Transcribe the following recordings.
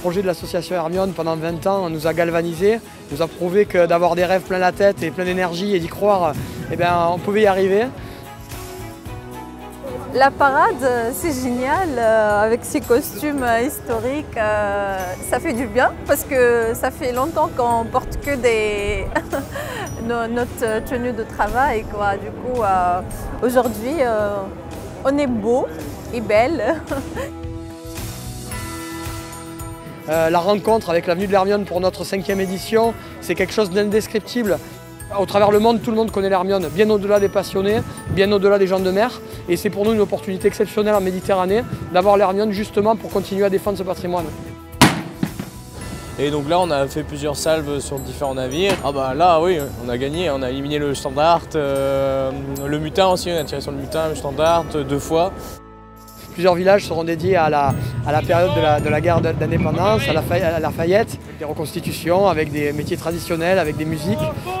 projet de l'association Hermione pendant 20 ans nous a galvanisés, nous a prouvé que d'avoir des rêves plein la tête et plein d'énergie et d'y croire, eh bien, on pouvait y arriver. La parade, c'est génial, avec ces costumes historiques, ça fait du bien parce que ça fait longtemps qu'on porte que notre tenue de travail, quoi. Du coup, aujourd'hui, on est beau et belle. La rencontre avec l'avenue de l'Hermione pour notre 5e édition, c'est quelque chose d'indescriptible. Au travers le monde, tout le monde connaît l'Hermione, bien au-delà des passionnés, bien au-delà des gens de mer. Et c'est pour nous une opportunité exceptionnelle en Méditerranée d'avoir l'Hermione justement pour continuer à défendre ce patrimoine. Et donc là, on a fait plusieurs salves sur différents navires. Ah bah là, oui, on a gagné, on a éliminé le Standard, le Mutin aussi, on a tiré sur le Mutin, le Standard 2 fois. Plusieurs villages seront dédiés à la période de la guerre d'indépendance, à Lafayette, avec des reconstitutions, avec des métiers traditionnels, avec des musiques.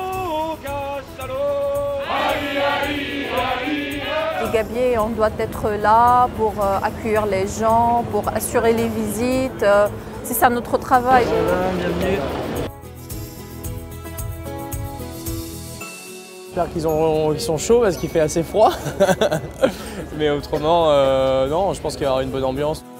Les gabiers, on doit être là pour accueillir les gens, pour assurer les visites. C'est ça notre travail. Bienvenue. J'espère qu'ils sont chauds parce qu'il fait assez froid. Mais autrement, non, je pense qu'il y aura une bonne ambiance.